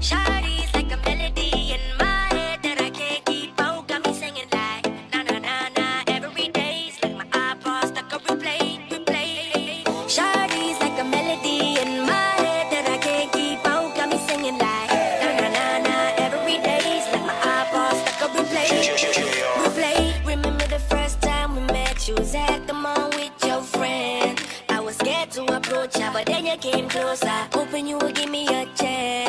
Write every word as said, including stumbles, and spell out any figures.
Shawty's like a melody in my head that I can't keep out. Got me singing like na na na na every day's like my iPod stuck on replay, replay. Shawty's like a melody in my head that I can't keep out. Got me singing like na na na na every day's like my iPod stuck on replay, replay. Remember the first time we met? You was at the mall with your friend. I was scared to approach ya, but then you came closer, hoping you would give me a chance.